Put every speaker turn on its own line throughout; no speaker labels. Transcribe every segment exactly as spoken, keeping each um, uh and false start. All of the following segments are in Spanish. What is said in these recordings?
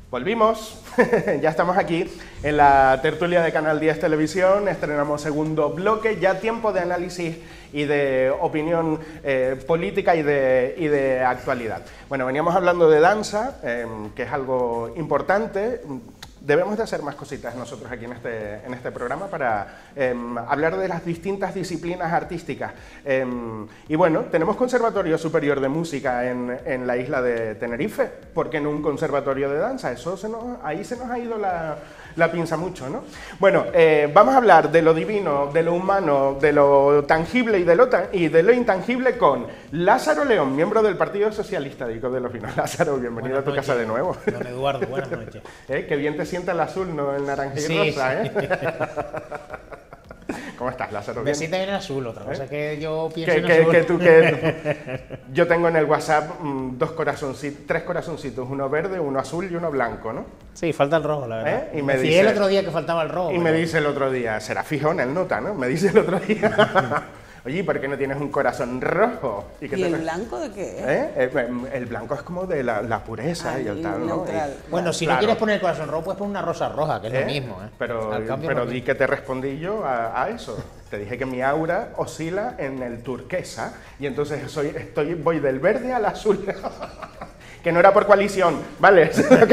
Volvimos, ya estamos aquí en la tertulia de Canal diez Televisión, estrenamos segundo bloque, ya tiempo de análisis y de opinión eh, política y de, y de actualidad. Bueno, veníamos hablando de danza, eh, que es algo importante. Debemos de hacer más cositas nosotros aquí en este, en este programa para eh, hablar de las distintas disciplinas artísticas. Eh, y bueno, tenemos Conservatorio Superior de Música en, en la isla de Tenerife, ¿por qué no un conservatorio de danza? Eso se nos, ahí se nos ha ido la, la pinza mucho, ¿no? Bueno, eh, vamos a hablar de lo divino, de lo humano, de lo tangible y de lo, tan, y de lo intangible con Lázaro León, miembro del Partido Socialista de Ico de los Pinos. Lázaro, bienvenido
buenas
a tu
noches,
casa de nuevo.
Don Eduardo, buenas noches.
¿Eh? Qué bien te sienta el azul, no el naranja y
sí,
rosa,
sí.
¿eh? ¿Cómo estás, Lázaro?
Me sienta bien el azul, otra cosa
¿Eh?
que yo pienso
que,
en
que,
azul.
que tú, que yo tengo en el WhatsApp mmm, dos corazoncitos, tres corazoncitos, uno verde, uno azul y uno blanco, ¿no?
Sí, falta el rojo, la verdad.
¿Eh? Y me
Decía
dice,
el otro día que faltaba el rojo.
Y
pero...
me dice el otro día, será fijón el nota, ¿no? Me dice el otro día, oye, ¿por qué no tienes un corazón rojo?
¿Y,
que
¿Y
te...
el blanco de qué?
¿Eh? El, el blanco es como de la, la pureza
ah,
y el tal, ¿no?
neutral.
Y,
bueno, si
claro.
no quieres poner el corazón rojo, puedes poner una rosa roja, que es
¿Eh?
lo mismo, ¿eh?
Pero, pero di que te respondí yo a, a eso. Te dije que mi aura oscila en el turquesa y entonces soy, estoy, voy del verde al azul. Que no era por coalición, ¿vale?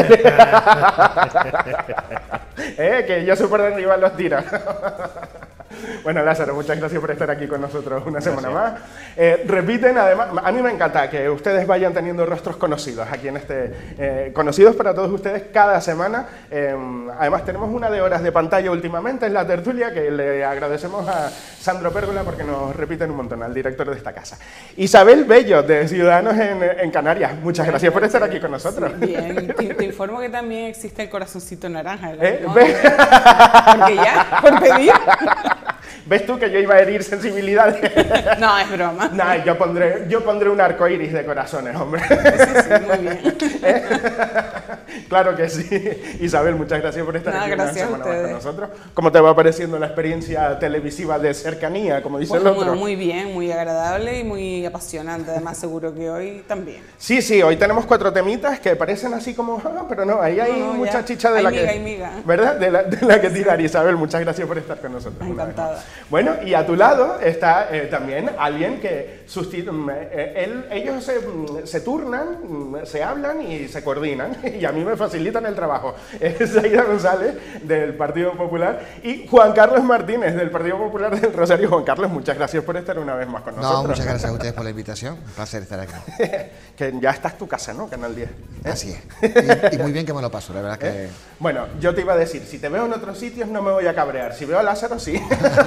¿Eh? Que yo soy por arriba los tiros. Bueno, Lázaro, muchas gracias por estar aquí con nosotros una
gracias.
semana más. Eh, repiten, además, a mí me encanta que ustedes vayan teniendo rostros conocidos aquí en este... Eh, conocidos para todos ustedes cada semana. Eh, además, tenemos una de horas de pantalla últimamente en la tertulia que le agradecemos a Sandro Pérgola porque nos repiten un montón, al director de esta casa. Isabel Bello, de Ciudadanos en, en Canarias, muchas gracias por estar aquí con nosotros.
Sí, bien, te, te informo que también existe el corazoncito naranja.
¿Eh?
¿No? Porque ya, por pedir...
¿Ves tú que yo iba a herir sensibilidades?
No, es broma.
No, yo pondré, yo pondré un arco iris de corazones, hombre.
Sí, sí, muy bien.
¿Eh? Claro que sí. Isabel, muchas gracias por estar
no,
aquí una semana más con
ustedes.
nosotros. ¿Cómo te va pareciendo la experiencia televisiva de cercanía, como dice
Pues
el otro?
muy, muy bien, muy agradable y muy apasionante. Además, seguro que hoy también.
Sí, sí, hoy tenemos cuatro temitas que parecen así como, ah, pero no, ahí hay
No, no,
mucha
ya.
chicha de
Hay
la
miga,
que...
hay miga.
¿Verdad? De la, de la que tirar. Isabel, muchas gracias por estar con nosotros.
Encantada.
Bueno, y a tu lado está eh, también alguien que sustituye, eh, él, ellos se, se turnan, se hablan y se coordinan, y a mí me facilitan el trabajo. Es Zaida González, del Partido Popular, y Juan Carlos Martínez, del Partido Popular del Rosario. Juan Carlos, muchas gracias por estar una vez más con nosotros.
No, muchas gracias a ustedes por la invitación, un placer estar aquí.
Que ya está en tu casa, ¿no? Canal diez. ¿Eh?
Así es, y, y muy bien que me lo paso, la verdad que...
¿Eh? Bueno, yo te iba a decir, si te veo en otros sitios no me voy a cabrear, si veo a Lázaro, sí.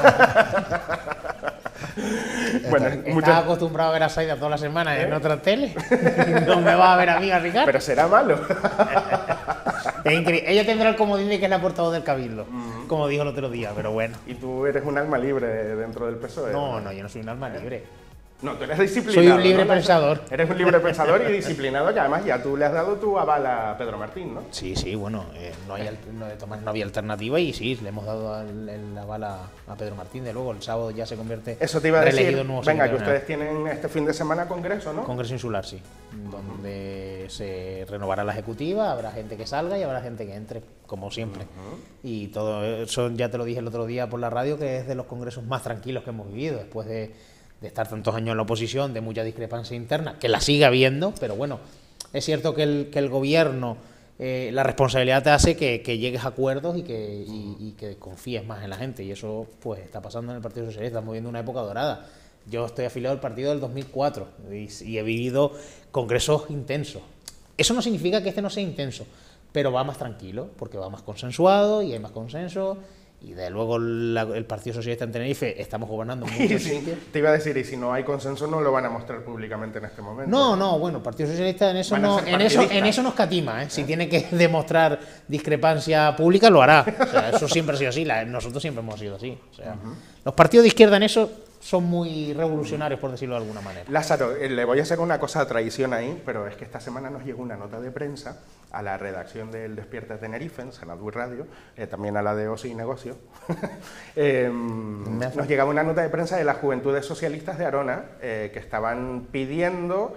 Bueno, ¿estás muchas... acostumbrado a ver a Zaida todas las semanas ¿Eh? en otra tele? No me va a ver a mí, a Ricardo.
Pero será malo.
Es increíble. Ella tendrá el comodín de que es la portavoz del Cabildo, mm. como dijo el otro día, pero bueno.
¿Y tú eres un alma libre dentro del P S O E?
No, no, yo no soy un alma libre.
No, tú eres disciplinado.
Soy un libre
¿no?
pensador.
Eres un libre pensador y disciplinado, que además ya tú le has dado tu aval a Pedro Martín, ¿no?
Sí, sí, bueno, eh, no, hay, no, de tomar, no había alternativa y sí, le hemos dado el, el aval a, a Pedro Martín. De luego, el sábado ya se convierte
Eso te iba a decir,
nuevo
venga, que ustedes tienen este fin de semana congreso, ¿no?
Congreso insular, sí, uh-huh. donde se renovará la ejecutiva, habrá gente que salga y habrá gente que entre, como siempre. Uh-huh. Y todo eso, ya te lo dije el otro día por la radio, que es de los congresos más tranquilos que hemos vivido, después de... de estar tantos años en la oposición, de mucha discrepancia interna, que la sigue habiendo, pero bueno, es cierto que el, que el gobierno, eh, la responsabilidad te hace que, que llegues a acuerdos y que, y, y que confíes más en la gente, y eso pues está pasando en el Partido Socialista. Estamos viviendo una época dorada. Yo estoy afiliado al partido del dos mil cuatro y, y he vivido congresos intensos. Eso no significa que este no sea intenso, pero va más tranquilo, porque va más consensuado y hay más consenso. Y de luego la, el Partido Socialista en Tenerife estamos gobernando en muchos
sí,
sitios.
Te iba a decir, y si no hay consenso no lo van a mostrar públicamente en este momento.
No, no, bueno, el Partido Socialista en eso no, en eso, en eso nos catima, ¿eh? Si ¿Eh? tiene que demostrar discrepancia pública lo hará. O sea, eso siempre ha sido así, la, nosotros siempre hemos sido así. O sea, uh-huh. Los partidos de izquierda en eso son muy revolucionarios, por decirlo de alguna manera.
Lázaro, eh, le voy a hacer una cosa a traición ahí, pero es que esta semana nos llegó una nota de prensa a la redacción del Despierta Tenerife, en Senadú Radio, eh, también a la de Ocio y Negocio. eh, nos llegaba una nota de prensa de las Juventudes Socialistas de Arona, eh, que estaban pidiendo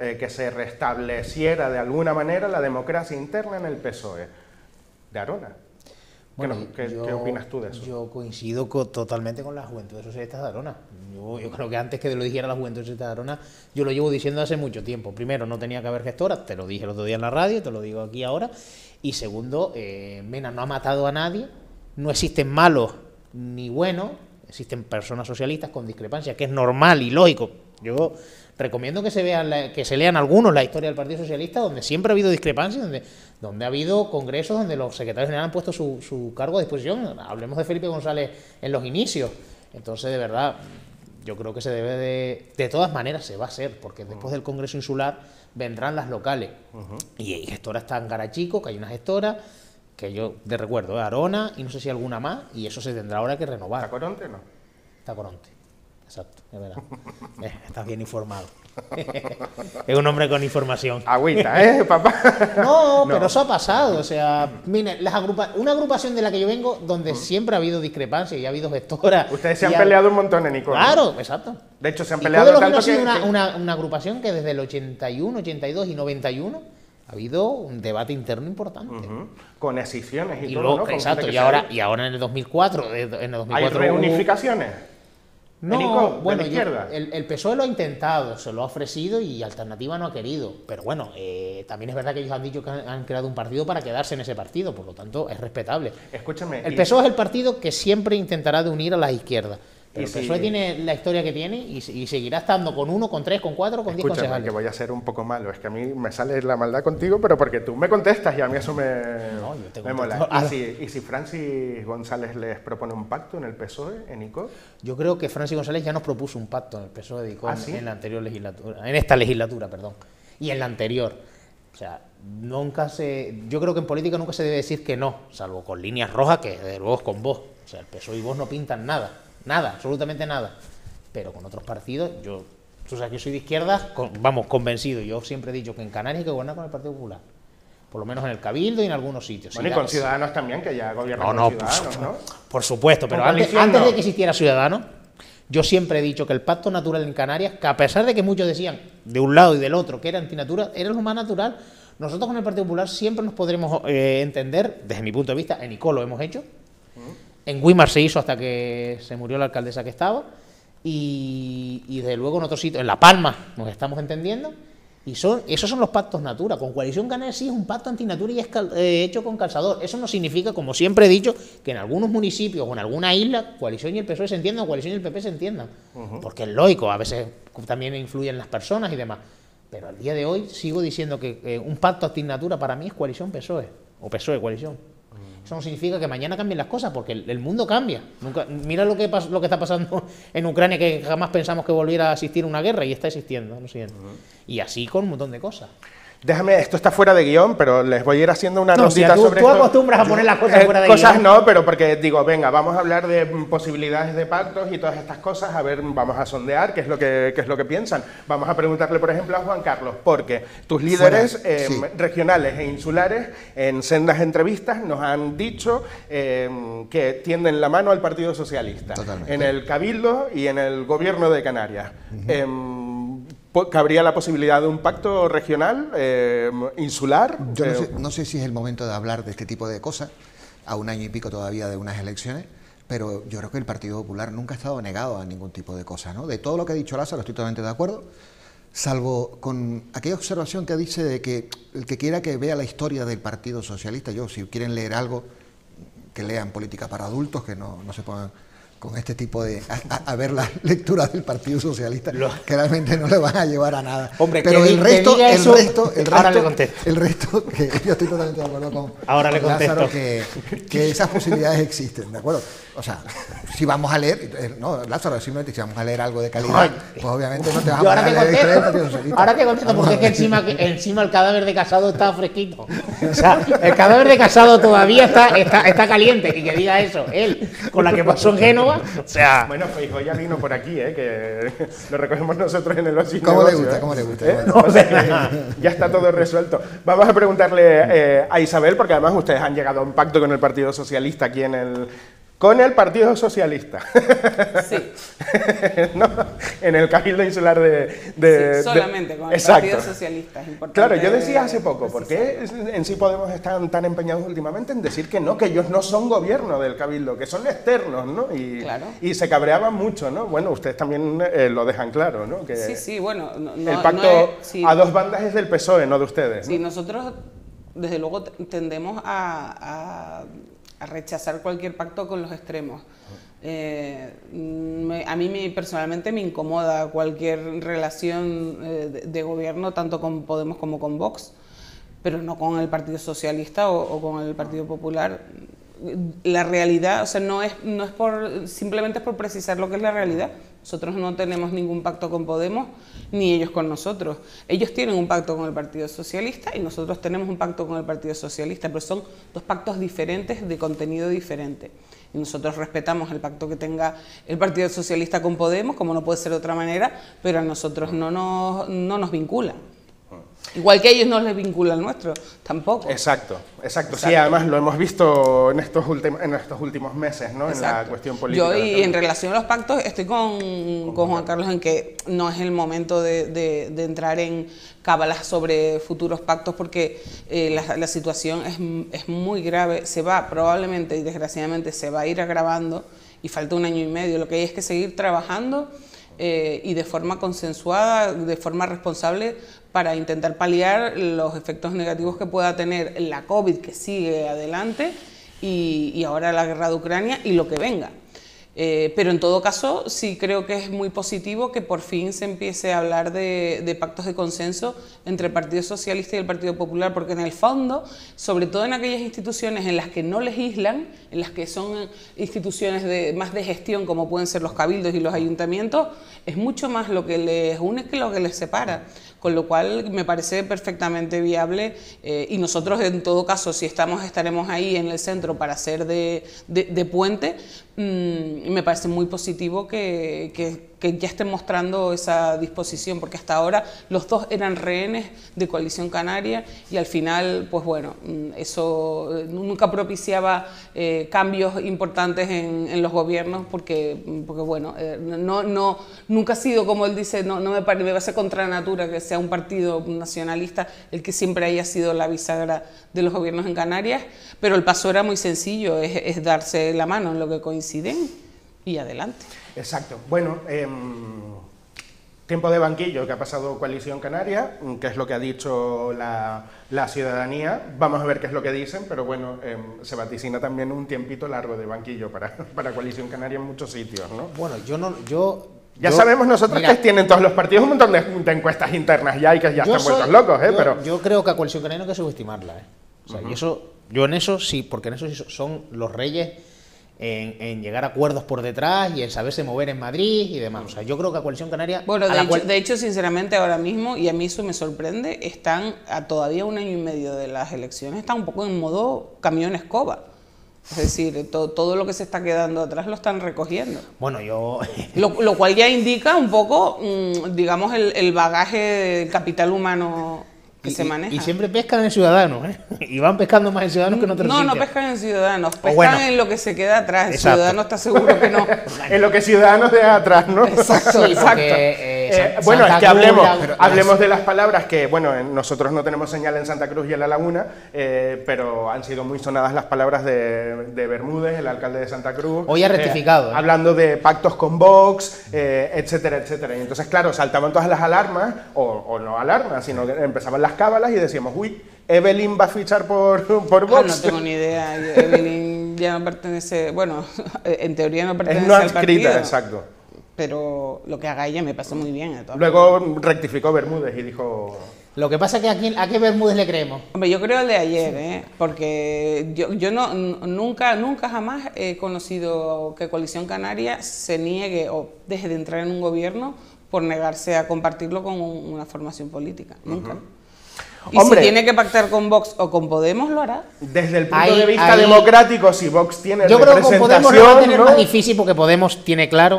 eh, que se restableciera de alguna manera la democracia interna en el P S O E. De Arona.
Bueno,
¿Qué,
yo,
¿Qué opinas tú de eso?
Yo coincido co totalmente con la Juventud Socialista de Arona. Yo, yo creo que antes que lo dijera la Juventud Socialista de Arona, yo lo llevo diciendo hace mucho tiempo. Primero, no tenía que haber gestora, te lo dije el otro día en la radio, te lo digo aquí ahora. Y segundo, eh, Mena no ha matado a nadie, no existen malos ni buenos, existen personas socialistas con discrepancias, que es normal y lógico. Yo recomiendo que se vean la, que se lean algunos la historia del Partido Socialista, donde siempre ha habido discrepancias, donde, donde ha habido congresos donde los secretarios generales han puesto su, su cargo a disposición. Hablemos de Felipe González en los inicios. Entonces, de verdad, yo creo que se debe de... De todas maneras se va a hacer, porque después del Congreso Insular vendrán las locales. Uh-huh. Y hay gestoras tan Garachico, que hay una gestora, que yo de recuerdo, ¿eh? Arona, y no sé si alguna más, y eso se tendrá ahora que renovar.
¿Tacoronte no?
Tacoronte. Exacto, es verdad. Eh, estás bien informado. Es un hombre con información.
Agüita, ¿eh, papá?
No, no, pero eso ha pasado. O sea, mire, las agrupa una agrupación de la que yo vengo, donde mm. siempre ha habido discrepancias y ha habido gestoras.
Ustedes se han
ha...
peleado un montón en Icó.
Claro, exacto.
De hecho, se han peleado tanto
ha sido
que...
Una, una, una agrupación que desde el ochenta y uno, ochenta y dos y noventa y uno ha habido un debate interno importante.
Uh-huh. Con excisiones y,
y
todo,
luego,
¿no? Con
exacto, y ahora, y ahora en el dos mil cuatro... En el dos mil cuatro
¿hay reunificaciones?
No,
Icó,
bueno,
de la izquierda.
Yo, el, el P S O E lo ha intentado, se lo ha ofrecido y Alternativa no ha querido. Pero bueno, eh, también es verdad que ellos han dicho que han, han creado un partido para quedarse en ese partido, por lo tanto es respetable.
Escúchame.
El
y...
P S O E es el partido que siempre intentará de unir a las izquierdas. Pero el P S O E
si...
tiene la historia que tiene y, y seguirá estando con uno, con tres, con cuatro, con diez concejales.
Que voy a ser un poco malo, es que a mí me sale la maldad contigo, pero porque tú me contestas y a mí eso me,
no, yo te
me mola. ¿Y si, ¿Y si Francis González les propone un pacto en el P S O E, en Icó?
Yo creo que Francis González ya nos propuso un pacto en el P S O E de Icó,
¿Ah,
en,
sí?
en la anterior legislatura, en esta legislatura, perdón, y en la anterior. O sea, nunca se... Yo creo que en política nunca se debe decir que no, salvo con líneas rojas, que desde luego es con vos. O sea, el P S O E y vos no pintan nada. Nada, absolutamente nada. Pero con otros partidos, yo, tú sabes que yo soy de izquierda, con, vamos, convencido. Yo siempre he dicho que en Canarias hay que gobernar con el Partido Popular. Por lo menos en el Cabildo y en algunos sitios.
Bueno, y, y con Ciudadanos también, que ya gobiernan
no, no,
con Ciudadanos,
por,
¿no?
Por supuesto, pero antes, antes de que existiera Ciudadanos, yo siempre he dicho que el pacto natural en Canarias, que a pesar de que muchos decían de un lado y del otro que era antinatura, era lo más natural. Nosotros con el Partido Popular siempre nos podremos eh, entender, desde mi punto de vista, en Icó lo hemos hecho. En Guimar se hizo hasta que se murió la alcaldesa que estaba y, y desde luego en otros sitios, en La Palma nos estamos entendiendo y son esos son los pactos natura. Con Coalición Canaria sí es un pacto antinatura y es cal, eh, hecho con calzador. Eso no significa, como siempre he dicho, que en algunos municipios o en alguna isla Coalición y el P S O E se entiendan o Coalición y el P P se entiendan. Uh-huh. Porque es lógico, a veces también influyen las personas y demás. Pero al día de hoy sigo diciendo que eh, un pacto antinatura para mí es Coalición P S O E o P S O E Coalición. Eso no significa que mañana cambien las cosas, porque el, el mundo cambia. Nunca, mira lo que, pas, lo que está pasando en Ucrania, que jamás pensamos que volviera a existir una guerra y está existiendo. Lo siguiente. Uh-huh. Y así con un montón de cosas.
Déjame, esto está fuera de guión, pero les voy a ir haciendo una
no,
rondita
si tú,
sobre
tú
esto.
Tú acostumbras a poner las cosas
eh,
fuera de
cosas
guión.
Cosas no, pero porque digo, venga, vamos a hablar de posibilidades de pactos y todas estas cosas, a ver, vamos a sondear qué es lo que, qué es lo que piensan. Vamos a preguntarle, por ejemplo, a Juan Carlos, porque tus líderes fuera, eh, sí. regionales e insulares en sendas entrevistas nos han dicho eh, que tienden la mano al Partido Socialista.
Totalmente.
En el Cabildo y en el Gobierno de Canarias. Uh-huh. eh, ¿Cabría la posibilidad de un pacto regional, eh, insular?
Yo no sé, no sé si es el momento de hablar de este tipo de cosas, a un año y pico todavía de unas elecciones, pero yo creo que el Partido Popular nunca ha estado negado a ningún tipo de cosa, ¿no? De todo lo que ha dicho Lázaro estoy totalmente de acuerdo, salvo con aquella observación que dice de que el que quiera que vea la historia del Partido Socialista, yo, si quieren leer algo, que lean Política para Adultos, que no, no se pongan con este tipo de... A, a, a ver las lecturas del Partido Socialista, Lo... que realmente no le van a llevar a nada.
Hombre,
pero
que
el resto, el
eso...
resto, el resto,
Ahora le contesto.
El resto, que yo estoy totalmente de acuerdo con,
Ahora le
con Lázaro,
contesto.
que, que esas posibilidades existen, ¿de acuerdo? O sea, si vamos a leer, no, Lázaro, simplemente si vamos a leer algo de calidad, Ay. pues obviamente no te vas a
poner
a leer
el Partido Socialista. Ahora te contesto, porque es que encima, encima el cadáver de Casado está fresquito. O sea, el cadáver de Casado todavía está, está, está caliente, y que diga eso, él, con la que pasó en Génova, o sea...
Bueno, Feijóo ya vino por aquí, ¿eh? Que lo recogemos nosotros en el Ocio.
¿Cómo le gusta? ¿eh? ¿Cómo le gusta?
¿Eh? No, o sea que ya está todo resuelto. Vamos a preguntarle eh, a Isabel, porque además ustedes han llegado a un pacto con el Partido Socialista aquí en el con el Partido Socialista.
Sí.
¿No? En el Cabildo Insular de... de
sí, solamente
de,
con el
exacto.
Partido Socialista. Es importante.
Claro, yo decía hace poco, ¿por qué
precisarlo.
en Sí Podemos están tan empeñados últimamente en decir que no, que ellos no son gobierno del Cabildo, que son externos, ¿no? Y,
Claro.
y se cabreaban mucho, ¿no? Bueno, ustedes también eh, lo dejan claro, ¿no? Que
Sí, sí, bueno. No, no-
el pacto
no es- sí.
a dos bandas es del P S O E, no de ustedes, ¿no?
Sí, nosotros desde luego t- tendemos a, a- a rechazar cualquier pacto con los extremos. Eh, me- a mí me- personalmente me incomoda cualquier relación eh, de, de gobierno, tanto con Podemos como con Vox, pero no con el Partido Socialista o, o con el Partido Popular. La realidad, o sea, no es, no es por, simplemente es por precisar lo que es la realidad. Nosotros no tenemos ningún pacto con Podemos, ni ellos con nosotros. Ellos tienen un pacto con el Partido Socialista y nosotros tenemos un pacto con el Partido Socialista, pero son dos pactos diferentes, de contenido diferente. Y nosotros respetamos el pacto que tenga el Partido Socialista con Podemos, como no puede ser de otra manera, pero a nosotros no nos, no nos vincula. Igual que a ellos no les vincula el nuestro, tampoco.
Exacto, exacto,
Exacto.
Sí, además lo hemos visto en estos, últimos en estos últimos meses, ¿no? En la
Exacto.
cuestión política.
Yo, y
también.
en relación a los pactos, estoy con, con Juan Carlos en que no es el momento de, de- de entrar en cábalas sobre futuros pactos, porque eh, la, la situación es, es muy grave, se va probablemente y desgraciadamente se va a ir agravando y falta un año y medio. Lo que hay es que seguir trabajando eh, y de forma consensuada, de forma responsable, para intentar paliar los efectos negativos que pueda tener la COVID, que sigue adelante, y, y ahora la guerra de Ucrania y lo que venga. Eh, pero en todo caso, sí creo que es muy positivo que por fin se empiece a hablar de, de pactos de consenso entre el Partido Socialista y el Partido Popular, porque en el fondo, sobre todo en aquellas instituciones en las que no legislan, en las que son instituciones de, más de gestión, como pueden ser los cabildos y los ayuntamientos, es mucho más lo que les une que lo que les separa. Con lo cual me parece perfectamente viable eh, y nosotros en todo caso, si estamos, estaremos ahí en el centro para ser de, de, de puente. mmm, me parece muy positivo que, que, que ya estén mostrando esa disposición, porque hasta ahora los dos eran rehenes de Coalición Canaria y al final, pues bueno, eso nunca propiciaba eh, cambios importantes en, en los gobiernos, porque, porque bueno, eh, no, no, nunca ha sido, como él dice, no, no me, pare, me parece contra natura que sea un partido nacionalista el que siempre haya sido la bisagra de los gobiernos en Canarias, pero el paso era muy sencillo, es, es darse la mano en lo que coinciden y adelante.
Exacto. Bueno, eh, tiempo de banquillo que ha pasado Coalición Canaria, que es lo que ha dicho la, la ciudadanía. Vamos a ver qué es lo que dicen, pero bueno, eh, se vaticina también un tiempito largo de banquillo para, para Coalición Canaria en muchos sitios, ¿no?
Bueno, yo no... Yo,
Ya
yo-
sabemos nosotros
mira,
que tienen todos los partidos un montón de, de encuestas internas ya y que ya
yo
están
soy-
vueltos locos, ¿eh?
yo,
pero
yo creo que a Coalición Canaria no hay que subestimarla, ¿eh? O sea, y eso, yo en eso sí, porque en eso sí son los reyes en, en llegar a acuerdos por detrás y en saberse mover en Madrid y demás. O sea, yo creo que a Coalición Canaria...
Bueno,
a
de
la
hecho,
cual-
de hecho, sinceramente, ahora mismo, y a mí eso me sorprende, están a todavía un año y medio de las elecciones, están un poco en modo camión escoba. Es decir, to- todo lo que se está quedando atrás lo están recogiendo.
Bueno, yo...
Lo, lo cual ya indica un poco, mmm, digamos, el, el bagaje del capital humano que
y,
se
y-
maneja.
y siempre pescan en Ciudadanos, ¿eh? Y van pescando más en Ciudadanos que en otros
No, no
sitios.
pescan en Ciudadanos, pescan
bueno.
en lo que se queda atrás. El
Exacto.
Ciudadano está seguro que no.
en lo que Ciudadanos deja atrás, ¿no?
Exacto,
Sí,
exacto.
porque, eh,
Eh,
San-
bueno,
Santa
es que
Cruz,
hablemos,
la- pero-
hablemos de las palabras que, bueno, en- nosotros no tenemos señal en Santa Cruz y en La Laguna, eh, pero han sido muy sonadas las palabras de, de Bermúdez, el alcalde de Santa Cruz.
Hoy ha rectificado,
eh,
¿eh?
Hablando de pactos con Vox, eh, etcétera, etcétera. Y entonces, claro, saltaban todas las alarmas, o, o no alarmas, sino que empezaban las cábalas y decíamos, uy, Evelyn va a fichar por, por
Ah,
Vox.
no tengo ni idea. Evelyn ya no pertenece, bueno, en teoría no pertenece
Es no
al
adscrita,
partido.
exacto.
Pero lo que haga ella me parece muy bien. de todas
Luego rectificó Bermúdez y dijo...
Lo que pasa es que a, quién, a qué Bermúdez le creemos.
Hombre, yo creo el de ayer, ¿eh? Porque yo, yo no, n- nunca, nunca jamás he conocido que Coalición Canaria se niegue o deje de entrar en un gobierno por negarse a compartirlo con un- una formación política. Nunca. Y
Hombre.
si tiene que pactar con Vox o con Podemos, lo hará.
Desde el punto
Ahí-
de vista
ahí-
democrático, si Vox tiene
Yo creo que con Podemos lo va a
representación,
tener
¿no?
más difícil porque Podemos tiene claro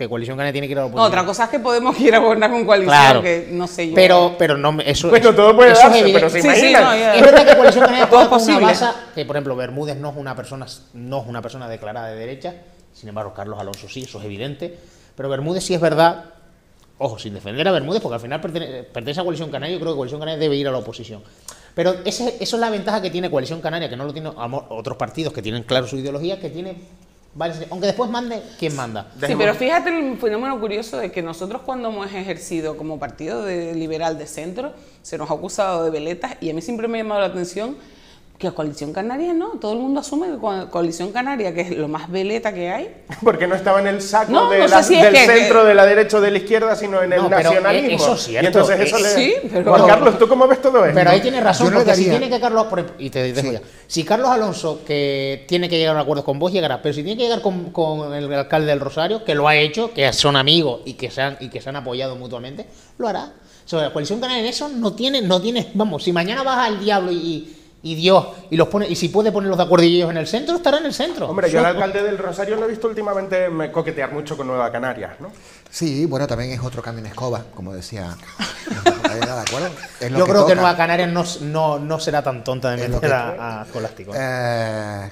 que Coalición Canaria tiene que ir a la
No,
oposición.
otra cosa es que Podemos ir a gobernar con coalición,
Claro.
que no sé yo.
Pero, pero no, me- eso,
Bueno,
eso-
todo puede
eso es
darse,
evidente.
pero se
Sí, sí,
imaginan.
no, ya.
Es verdad que Coalición Canaria
Todo es
juega con una
posible.
base que, por ejemplo, Bermúdez no es una persona, no es una persona declarada de derecha, sin embargo, Carlos Alonso sí, eso es evidente, pero Bermúdez sí es verdad, ojo, sin defender a Bermúdez, porque al final pertene- pertenece a Coalición Canaria, yo creo que Coalición Canaria debe ir a la oposición. Pero ese, eso es la ventaja que tiene Coalición Canaria, que no lo tienen amo- otros partidos que tienen claro su ideología, que tiene varias, aunque después mande quien manda.
Sí, pero fíjate el fenómeno curioso de que nosotros cuando hemos ejercido como partido de liberal de centro, se nos ha acusado de veletas y a mí siempre me ha llamado la atención que a Coalición Canaria no, todo el mundo asume que Co- Coalición Canaria, que es lo más veleta que hay.
Porque no estaba en el saco
No,
de
no sé
la-
si es
del
que-
centro,
que-
de la derecha o de la izquierda, sino en el
No, pero,
nacionalismo.
eh, eso es cierto,
Y entonces eso
eh,
le...
sí, pero-
Juan Carlos, ¿tú cómo ves todo esto?
Pero ahí tienes razón,
Yo no le
porque si
daría-
tiene que Carlos, por ejemplo, y te dejo
Sí.
ya, si Carlos Alonso, que tiene que llegar a un acuerdo con vos, llegará, pero si tiene que llegar con, con el alcalde del Rosario, que lo ha hecho, que son amigos y que se han, y que se han apoyado mutuamente, lo hará. O sea, la Coalición Canaria en eso no tiene, no tiene, vamos, si mañana vas al diablo y, y Dios, y los pone, y si puede ponerlos de acuerdo y ellos en el centro, estará en el centro.
Hombre, yo
Eso-
al alcalde del Rosario lo he visto últimamente me coquetear mucho con Nueva Canarias, ¿no?
Sí, bueno, también es otro cambio en escoba, como decía. ¿Ahí ¿De acuerdo? Es lo
Yo creo que
toca.
Nueva Canarias no, no, no será tan tonta de
Es lo
meter
que-
a, a Escolástico.
Eh,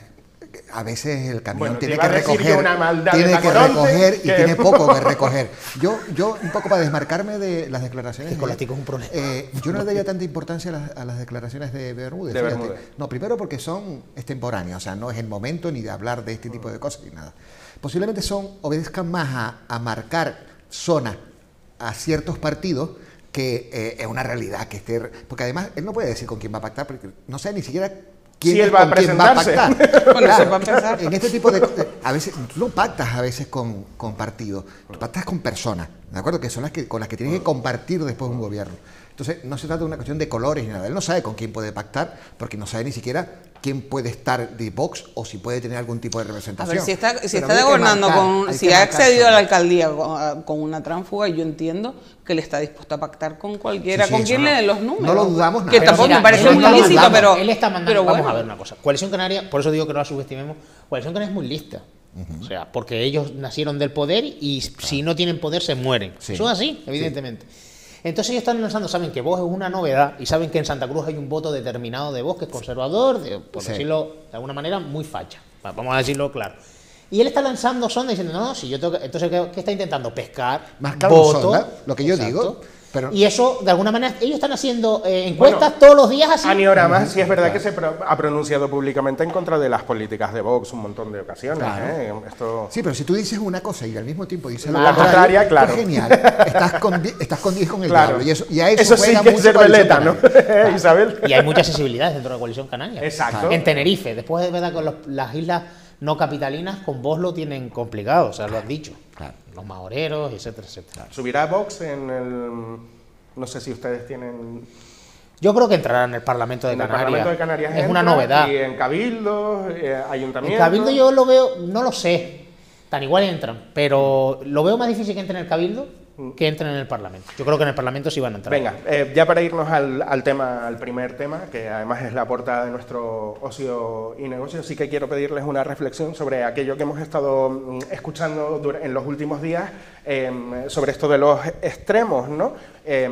a veces el camión
Bueno, te
tiene
iba
que
a decir
recoger,
yo una maldad de
tiene que
Tacoronte
recoger y
que-
tiene poco que recoger. Yo, yo un poco para desmarcarme de las declaraciones.
Escolástico
de-
es un problema.
eh, yo no le daría tanta importancia a las, a las declaraciones de Bermúdez.
De
fíjate.
Bermúdez.
No, primero porque son extemporáneas, o sea, no es el momento ni de hablar de este tipo de cosas ni nada. Posiblemente son obedezcan más a, a marcar zona a ciertos partidos que eh, es una realidad que esté, porque además él no puede decir con quién va a pactar porque no sabe ni siquiera quién
Si
es
él va a
con quién va a
presentarse.
pactar.
Bueno, eso para empezar.
En este tipo de co- a veces tú no pactas a veces con, con partidos, tú pactas con personas, ¿de acuerdo? Que son las que con las que tienes que compartir después un gobierno. Entonces no se trata de una cuestión de colores ni nada. Él no sabe con quién puede pactar porque no sabe ni siquiera quién puede estar de Vox o si puede tener algún tipo de
A
representación.
ver, si está, si
Pero
está
habría que
gobernando
marcar,
con,
hay
si
que
ha
marcar
accedido a la
zona.
alcaldía con, con una tránfuga, yo entiendo que él está dispuesto a pactar con cualquiera,
Sí, sí,
con
eso
quien
no-
le den los números.
no lo dudamos nada.
Que
Pero
tampoco
mira,
me parece
él
muy
está
lícito,
mandando-
pero,
él está mandando,
pero
vamos
bueno.
a ver una cosa. Coalición Canaria, por eso digo que no la subestimemos. Coalición Canaria es muy lista. O sea, porque ellos nacieron del poder y si no tienen poder se mueren.
Sí.
Eso es así, evidentemente. Entonces ellos están lanzando, saben que Vox es una novedad y saben que en Santa Cruz hay un voto determinado de Vox que es conservador, de- por
Sí.
decirlo de alguna manera, muy facha. Va- Vamos a decirlo claro. Y él está lanzando sonda diciendo, no, si yo tengo que... Entonces, ¿qué, qué está intentando? Pescar,
Marcar un
voto.
sonda, lo que yo
Exacto.
digo, pero-
Y eso, de alguna manera, ellos están haciendo eh, encuestas
Bueno,
todos los días así.
Anioramas, sí es verdad que se pro- ha pronunciado públicamente en contra de las políticas de Vox un montón de ocasiones.
Claro.
¿eh? Esto...
Sí, pero si tú dices una cosa y al mismo tiempo dices
La contraria, claro.
pues genial. Estás con, di- estás con diez con el
Claro.
diablo. Y, eso, y a eso,
Eso sí
juega
que es
mucho
ser
Coalición
veleta, ¿no?
Canaria.
Isabel.
Y hay muchas sensibilidades dentro de la coalición canaria.
Exacto.
En Tenerife, después de verdad con los- las islas no capitalinas, con vos lo tienen complicado, o sea, lo has dicho.
Claro.
Los maoreros, etcétera, etcétera.
¿Subirá Vox en el...? No sé si ustedes tienen...
Yo creo que entrará en el Parlamento de
en el
Canarias.
Parlamento de Canarias
es una
entra,
novedad.
Y en cabildos, eh,
En
ayuntamientos...
Cabildo yo lo veo, no lo sé, tan igual entran, pero lo veo más difícil que entren en el Cabildo que entren en el Parlamento. Yo creo que en el Parlamento sí van a entrar.
Venga, eh, ya para irnos al, al tema, al primer tema, que además es la portada de nuestro ocio y negocio, sí que quiero pedirles una reflexión sobre aquello que hemos estado mm, escuchando dur- en los últimos días, eh, sobre esto de los extremos, ¿no? Eh,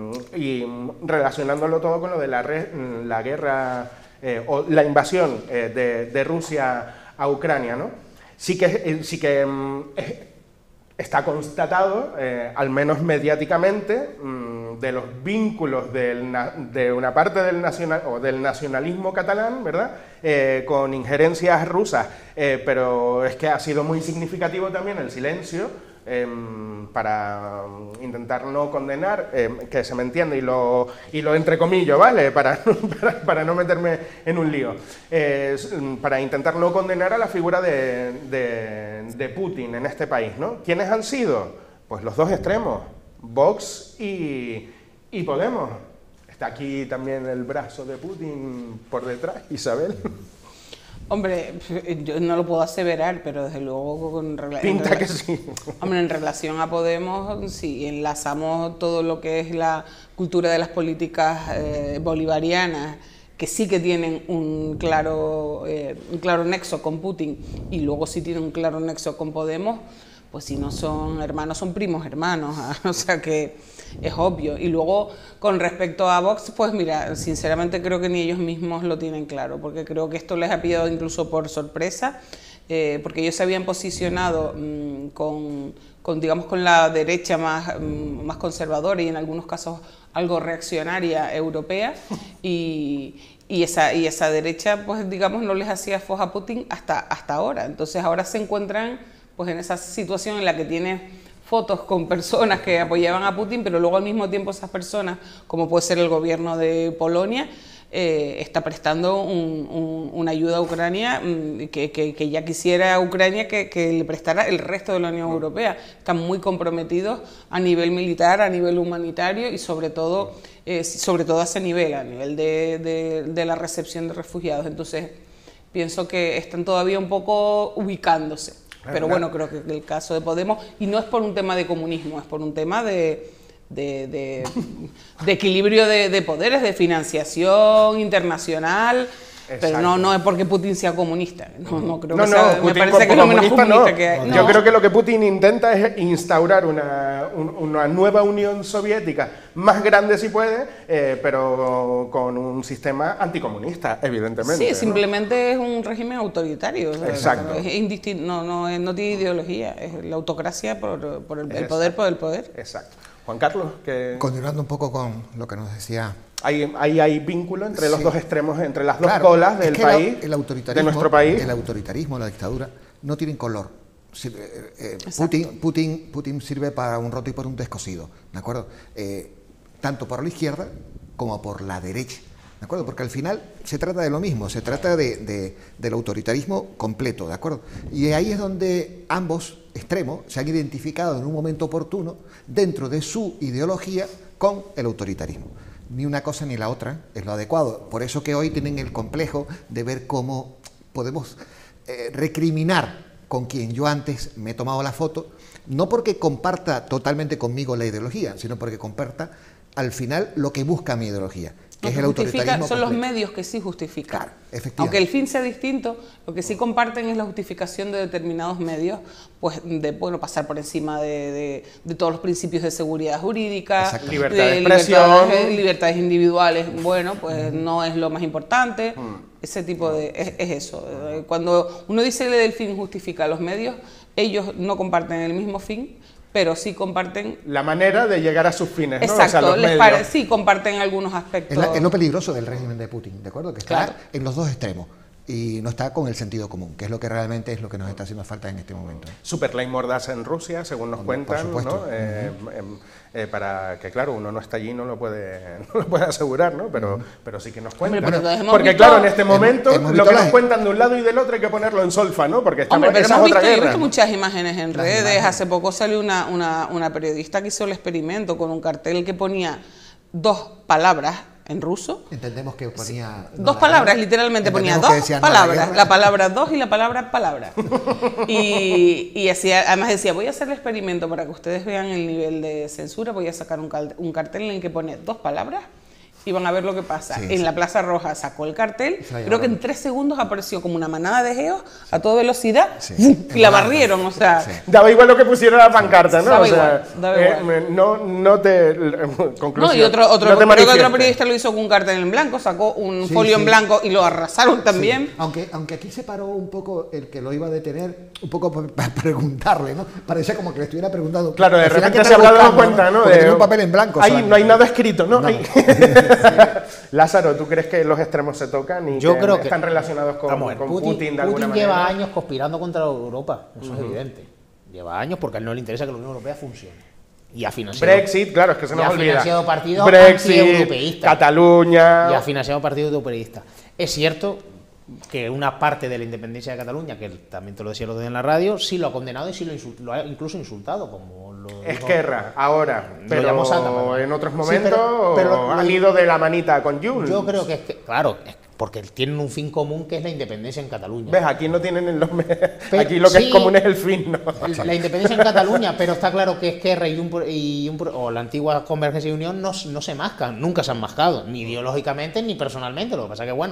y relacionándolo todo con lo de la, re- la guerra eh, o la invasión eh, de, de Rusia a Ucrania, ¿no? Sí que, eh, sí que mm, es- está constatado, eh, al menos mediáticamente, mmm, de los vínculos del na- de una parte del, nacional, o del nacionalismo catalán, ¿verdad?, eh, con injerencias rusas, eh, pero es que ha sido muy significativo también el silencio eh, para intentar no condenar, eh, que se me entiende, y lo, y lo entrecomillo, ¿vale?, para, para, para no meterme en un lío, eh, para intentar no condenar a la figura de, de, de Putin en este país, ¿no? ¿Quiénes han sido? Pues los dos extremos, Vox y, y Podemos. Está aquí también el brazo de Putin por detrás, Isabel.
Hombre, yo no lo puedo aseverar, pero desde luego con rela- en
Pinta
rela-
que sí.
Hombre, en relación a Podemos, si enlazamos todo lo que es la cultura de las políticas eh, bolivarianas, que sí que tienen un claro, eh, un claro nexo con Putin, y luego sí tienen un claro nexo con Podemos, pues si no son hermanos, son primos hermanos, o sea que es obvio. Y luego, con respecto a Vox, pues mira, sinceramente creo que ni ellos mismos lo tienen claro, porque creo que esto les ha pillado incluso por sorpresa, eh, porque ellos se habían posicionado mmm, con, con, digamos, con la derecha más, mmm, más conservadora y en algunos casos algo reaccionaria europea, y, y, esa, y esa derecha, pues digamos, no les hacía foja a Putin hasta, hasta ahora. Entonces ahora se encuentran pues en esa situación en la que tiene fotos con personas que apoyaban a Putin, pero luego al mismo tiempo esas personas, como puede ser el gobierno de Polonia, eh, está prestando un, un, una ayuda a Ucrania um, que, que, que ya quisiera Ucrania que, que le prestara el resto de la Unión Europea. Están muy comprometidos a nivel militar, a nivel humanitario y sobre todo, eh, sobre todo a ese nivel, a nivel de, de, de la recepción de refugiados. Entonces, pienso que están todavía un poco ubicándose. Pero bueno, creo que el caso de Podemos, y no es por un tema de comunismo, es por un tema de, de, de, de equilibrio de, de poderes, de financiación internacional. Exacto. Pero no, no es porque Putin sea comunista. No, no creo
no,
que sea,
no,
me parece que es lo menos comunista
no.
que hay. No.
Yo creo que lo que Putin intenta es instaurar una, un, una nueva Unión Soviética más grande si puede, eh, pero con un sistema anticomunista, evidentemente.
Sí,
¿no?
simplemente es un régimen autoritario. O sea,
exacto.
Es indistin no, no, no tiene ideología, es la autocracia por, por el, el poder por el poder.
Exacto. Juan Carlos, que...
Continuando un poco con lo que nos decía...
Hay, hay, hay vínculo entre sí. los dos extremos, entre las dos
claro,
colas del
es que
país,
el, el
de nuestro país.
El autoritarismo, la dictadura, no tienen color. Eh, eh, Putin, Putin, Putin sirve para un roto y por un descosido, ¿de acuerdo? Eh, tanto por la izquierda como por la derecha, ¿de acuerdo? Porque al final se trata de lo mismo, se trata de, de, del autoritarismo completo, ¿de acuerdo? Y ahí es donde ambos extremos se han identificado en un momento oportuno dentro de su ideología con el autoritarismo. Ni una cosa ni la otra es lo adecuado. Por eso que hoy tienen el complejo de ver cómo podemos eh, recriminar con quien yo antes me he tomado la foto, no porque comparta totalmente conmigo la ideología, sino porque comparta al final lo que busca mi ideología, que
lo
es
que
el autoritarismo
son
completo.
Los medios que sí justifican.
Claro, efectivamente.
Aunque el fin sea distinto, lo que sí comparten es la justificación de determinados medios, pues de bueno, pasar por encima de, de, de todos los principios de seguridad jurídica,
libertad
de,
de expresión,
libertades, libertades individuales, bueno, pues mm. no es lo más importante, mm. ese tipo de... Es, es eso. Cuando uno dice que el fin justifica los medios, ellos no comparten el mismo fin, pero sí comparten...
La manera de llegar a sus fines, ¿no?
Exacto,
o sea, los
les
medios.
pare... sí comparten algunos aspectos...
Es, la, es lo peligroso del régimen de Putin, ¿de acuerdo? Que está
claro.
en los dos extremos y no está con el sentido común, que es lo que realmente es lo que nos está haciendo falta en este momento.
Superley Mordaza en Rusia, según nos
Hombre,
cuentan,
por
¿no? Eh, eh, eh, para que, claro, uno no está allí, no lo puede, no lo puede asegurar, ¿no? Pero, uh-huh. pero sí que nos cuentan.
Hombre,
¿no?
hemos
Porque,
visto,
claro, en este momento,
hemos, hemos
lo que nos
la...
cuentan de un lado y del otro hay que ponerlo en solfa, ¿no? Porque estamos
Hombre, pero
esa
hemos
es otra
visto, yo he
guerra.
visto muchas imágenes en
Las
redes.
imágenes.
Hace poco salió una, una, una periodista que hizo el experimento con un cartel que ponía dos palabras en ruso.
Entendemos que ponía...
Sí. Dos palabras, guerra. literalmente ponía dos decía, palabras. No, la, la palabra dos y la palabra palabra. y y hacía, además decía, voy a hacer el experimento para que ustedes vean el nivel de censura, voy a sacar un, cal, un cartel en el que pone dos palabras y van a ver lo que pasa. Sí, en sí. la Plaza Roja sacó el cartel, creo que en tres segundos apareció como una manada de geos a toda velocidad sí. y la barrieron, o sea...
Sí. Daba igual lo que pusieron a la pancarta, ¿no?
Daba
o sea,
igual, daba
eh,
igual.
No, no te... Conclusión,
no, y otro, otro,
no te
creo que otro periodista lo hizo con un cartel en blanco, sacó un sí, folio sí. en blanco y lo arrasaron también.
Sí. Aunque, aunque aquí se paró un poco el que lo iba a detener, un poco para preguntarle, ¿no? Parecía como que le estuviera preguntando...
Claro, de repente se habrá dado cuenta, ¿no?
Porque de, tenía un papel en blanco.
Ahí no hay nada escrito, ¿no?
no.
Hay... Lázaro, ¿tú crees que los extremos se tocan y
Yo
que
creo
están
que,
relacionados con
vamos,
con
Putin,
Putin de alguna
Putin
manera?
lleva años conspirando contra Europa, eso
uh-huh.
es evidente. Lleva años porque a él no le interesa que la Unión Europea funcione. Y ha financiado,
Brexit, claro, es que se nos
y ha
olvida.
financiado partidos
Brexit,
anti-europeístas.
Cataluña...
Y ha financiado partidos europeístas. Es cierto que una parte de la independencia de Cataluña, que también te lo decía lo de en la radio, sí lo ha condenado y sí lo, insult, lo ha incluso insultado, como lo
Esquerra, ahora, pero
llamó Santa, pero
en otros momentos
sí, pero, pero,
han ido de la manita con Junts.
Yo creo que es que, claro, es porque tienen un fin común que es la independencia en Cataluña.
¿Ves? Aquí no tienen en los...
Pero,
aquí lo que
sí,
es común es el fin, ¿no?
La independencia en Cataluña, pero está claro que Esquerra y, un, y un, o la antigua Convergencia y Unión no, no se mascan, nunca se han mascado, ni ideológicamente ni personalmente. Lo que pasa es que, bueno,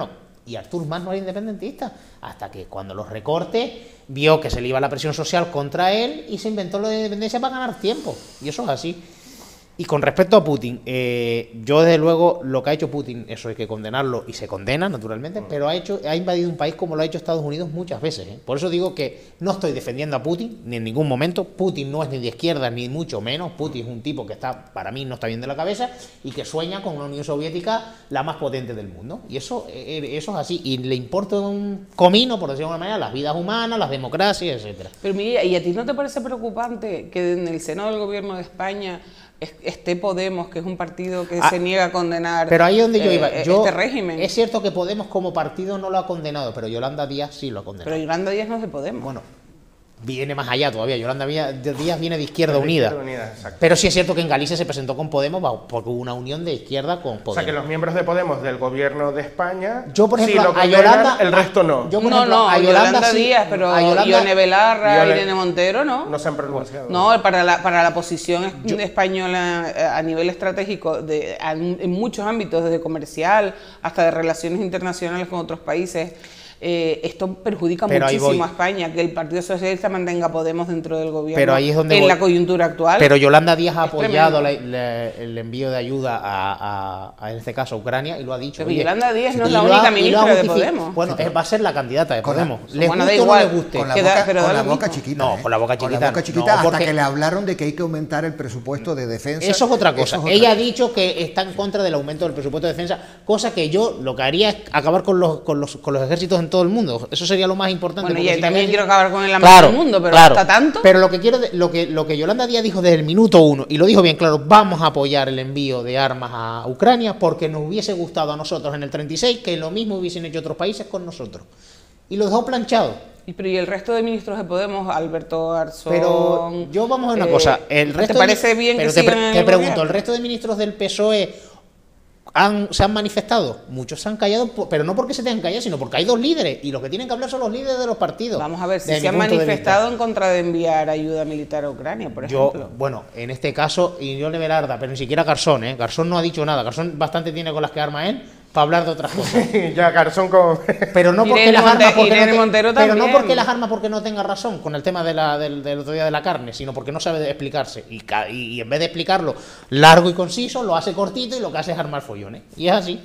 Y Artur Mas no era independentista, hasta que cuando los recorte vio que se le iba la presión social contra él y se inventó lo de independencia para ganar tiempo. Y eso es así. Y con respecto a Putin, eh, yo desde luego lo que ha hecho Putin, eso hay que condenarlo y se condena naturalmente, pero ha hecho ha invadido un país como lo ha hecho Estados Unidos muchas veces, ¿eh? Por eso digo que no estoy defendiendo a Putin ni en ningún momento. Putin no es ni de izquierda ni mucho menos. Putin es un tipo que está, para mí no está bien de la cabeza y que sueña con una Unión Soviética la más potente del mundo. Y eso, eh, eso es así. Y le importa un comino, por decirlo de alguna manera, las vidas humanas, las democracias, etcétera.
Pero Miguel, ¿y a ti no te parece preocupante que en el seno del gobierno de España esté Podemos, que es un partido que ah, se niega a condenar
pero ahí es donde yo iba.
Eh,
yo,
este régimen?
Es cierto que Podemos como partido no lo ha condenado, pero Yolanda Díaz sí lo ha condenado.
Pero Yolanda Díaz no es de Podemos.
Bueno, viene más allá todavía. Yolanda Díaz viene de Izquierda de Unida.
Unida
pero sí es cierto que en Galicia se presentó con Podemos porque hubo una unión de izquierda con Podemos.
O sea, que los miembros de Podemos del gobierno de España,
yo, por ejemplo,
sí lo
a
condenan,
Yolanda,
el resto no.
Yo, por no, ejemplo, no, a Yolanda, Yolanda sí, Díaz, pero a Yolanda, Ione Belarra, Yole, Irene Montero, ¿no?
No se han pronunciado.
No, para la, para la posición yo, española a nivel estratégico, de, en muchos ámbitos, desde comercial hasta de relaciones internacionales con otros países. Eh, esto perjudica pero muchísimo a España, que el Partido Socialista mantenga Podemos dentro del gobierno
pero ahí es donde
en
voy.
la coyuntura actual.
Pero Yolanda Díaz ha apoyado la, la, el envío de ayuda a, a, a, en este caso, a Ucrania y lo ha dicho.
Pero oye, Yolanda Díaz no es la única ministra de Podemos.
Bueno,
sí, pero,
va a ser la candidata de Podemos.
La,
les
bueno,
guste
da igual,
o no les guste.
Con la boca,
pero
con la boca chiquita.
No,
¿eh?
con la boca chiquita.
Con la boca chiquita
no,
hasta
porque
que le hablaron de que hay que aumentar el presupuesto de defensa.
Eso es otra cosa.
Es otra
Ella
cosa.
ha dicho que está en contra del aumento del presupuesto de defensa, cosa que yo lo que haría es acabar con los, con los, con los ejércitos en todo el mundo. Eso sería lo más importante.
Bueno, y
si
también
no,
quiero acabar con el hambre
claro,
del mundo, pero
claro,
hasta tanto.
Pero lo que quiero, lo que lo que Yolanda Díaz dijo desde el minuto uno y lo dijo bien claro, vamos a apoyar el envío de armas a Ucrania porque nos hubiese gustado a nosotros en el treinta y seis que lo mismo hubiesen hecho otros países con nosotros. Y lo dejó planchado.
Y, pero, y el resto de ministros de Podemos, Alberto Garzón.
Pero yo vamos a una
eh,
cosa. El resto
¿Te parece bien
de,
que
te,
sigan
pre,
en
te
el
pregunto,
gobierno?
¿el resto de ministros del P S O E han, se han manifestado? Muchos se han callado, pero no porque se tengan callado, sino porque hay dos líderes y los que tienen que hablar son los líderes de los partidos.
Vamos a ver si se han manifestado en contra de enviar ayuda militar a Ucrania, por ejemplo.
Yo, bueno, en este caso, Ione Belarra, pero ni siquiera Garzón, ¿eh? Garzón no ha dicho nada. Garzón bastante tiene con las que arma él para hablar de otras cosas.
Ya, Garzón con...
Pero no porque
Irene
las armas porque
Irene
no
Montero
pero
también.
no porque las armas porque no tenga razón con el tema de la, del, del otro día de la carne, sino porque no sabe explicarse. Y, y, y en vez de explicarlo largo y conciso, lo hace cortito y lo que hace es armar follones. Y es así.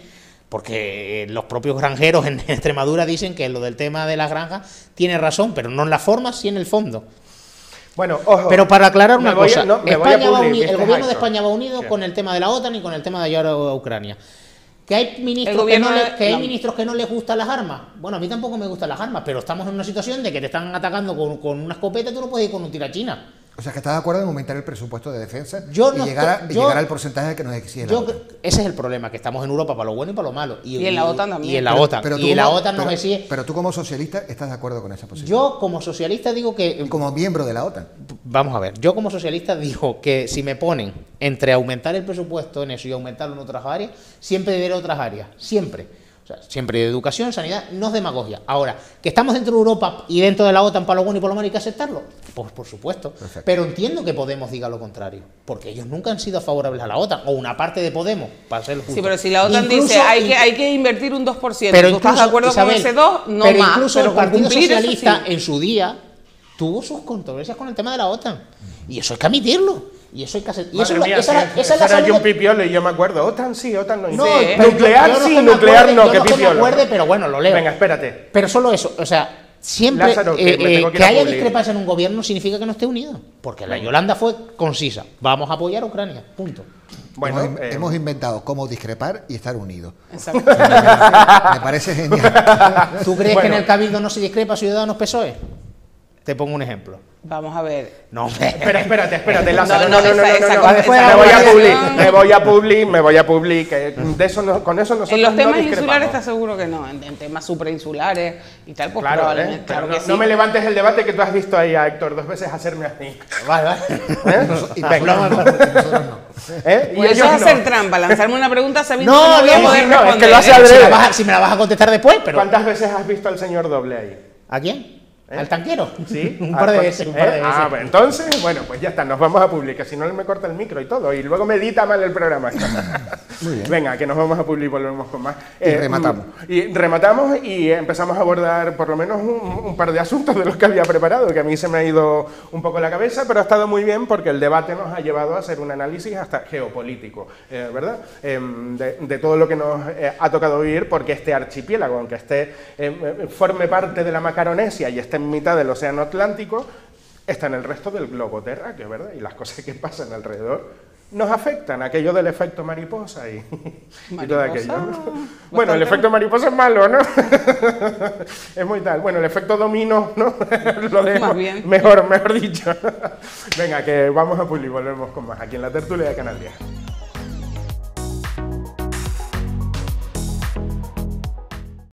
Porque los propios granjeros en Extremadura dicen que lo del tema de las granjas tiene razón, pero no en la forma, sí en el fondo.
Bueno, ojo.
Pero para aclarar una cosa,
a, no,
España va
public,
unido, el gobierno
Héctor.
de España va unido sí. con el tema de la OTAN y con el tema de ayudar a Ucrania. ¿Que hay ministros que, no le, que, hay ministros que no les gustan las armas? Bueno, a mí tampoco me gustan las armas, pero estamos en una situación de que te están atacando con, con una escopeta y tú no puedes ir con un tirachina.
O sea, que estás de acuerdo en aumentar el presupuesto de defensa
yo
y,
no
llegar, a,
estoy,
y
yo,
llegar al porcentaje que nos exige la OTAN.
Ese es el problema, que estamos en Europa para lo bueno y para lo malo. Y,
y en la OTAN también.
Y en la
pero,
OTAN,
pero
y en la
como,
OTAN nos
pero,
exige...
Pero tú como socialista estás de acuerdo con esa posición.
Yo como socialista digo que...
Y como miembro de la OTAN.
Vamos a ver, yo como socialista digo que si me ponen entre aumentar el presupuesto en eso y aumentarlo en otras áreas, siempre deberé otras áreas, siempre. O sea, siempre de educación, sanidad, no es demagogia. Ahora, que estamos dentro de Europa y dentro de la OTAN para lo bueno y para lo malo hay que aceptarlo, pues por supuesto.
Perfecto.
Pero entiendo que Podemos diga lo contrario, porque ellos nunca han sido favorables a la OTAN, o una parte de Podemos, para ser justo.
Sí, pero si la OTAN
incluso,
dice hay que, hay que invertir un dos por ciento,
pero
¿tú estás de acuerdo
Isabel,
con ese dos? No
pero
más,
incluso
pero
el Partido
cumplir
Socialista
eso sí.
en su día tuvo sus controversias con el tema de la OTAN, y eso hay que admitirlo. Y eso hay que hacer. Y
Madre
eso,
mía,
esa,
sí,
esa es la
era
salud
yo un
de...
pipiolo y yo me acuerdo. OTAN sí, OTAN no.
No,
Sí.
pero
nuclear
yo, yo no
sí,
que me
nuclear
acuerde,
no,
yo
que
no que me
pipiolo.
acuerde, pero bueno, lo leo.
Venga, espérate.
Pero solo eso, o sea, siempre
Lázaro, que
eh,
me tengo
eh,
que
que
ir a
haya
publicar.
discrepancia en un gobierno significa que no esté unido. Porque la Yolanda fue concisa. Vamos a apoyar a Ucrania. Punto.
Bueno,
hemos,
eh,
hemos inventado cómo discrepar y estar unidos.
Exacto.
Me parece genial.
¿Tú crees
Bueno.
que en el Cabildo no se discrepa Ciudadanos P S O E? Te pongo un ejemplo.
Vamos a ver.
No, hombre.
Espera, espérate, espérate, Lázaro.
No,
No,
no,
no, no,
esa-
no,
esa-
no.
esa-
Después
esa
me voy a
conversación-
public, me voy a public, me voy a public. que De eso no, con eso nosotros
En los
no
temas
discrepamos.
insulares estás seguro que no, en, en temas superinsulares y tal, pues
Claro,
probablemente,
¿eh?
claro
Pero
que
no,
sí.
no me levantes el debate que tú has visto ahí a Héctor dos veces hacerme así.
Vale, vale.
¿Eh?
Y
Venga.
nosotros no, y nosotros no.
¿Eh?
Y eso es hacer trampa, lanzarme una pregunta sabiendo
No,
que no voy a
no,
poder
no, es que
responder,
lo hace
¿eh?
adrede.
Si, la vas a, si me la vas a contestar después, pero...
¿Cuántas veces has visto al señor doble ahí?
¿A quién?
¿Eh?
¿Al tanquero?
Sí.
un par de
Ah,
veces, un
¿eh?
par de veces.
Ah, pues entonces, bueno, pues ya está, nos vamos a Publi, que si no él me corta el micro y todo, y luego me edita mal el programa.
Muy bien.
Venga, que nos vamos a Publi y volvemos con más.
Y rematamos.
Y rematamos y empezamos a abordar por lo menos un, un par de asuntos de los que había preparado, que a mí se me ha ido un poco la cabeza, pero ha estado muy bien porque el debate nos ha llevado a hacer un análisis hasta geopolítico, eh, ¿verdad? Eh, de, de todo lo que nos eh, ha tocado vivir, porque este archipiélago, aunque esté, eh, forme parte de la Macaronesia y esté en mitad del océano Atlántico, está en el resto del globo terráqueo, ¿verdad? Y las cosas que pasan alrededor nos afectan, aquello del efecto mariposa y, y todo aquello. Bueno, el efecto mariposa es malo, ¿no? Es muy tal. Bueno, el efecto dominó, ¿no? Lo dejo
Más bien.
mejor, mejor dicho. Venga, que vamos a Publi, volvemos con más aquí en la tertulia de Canal diez.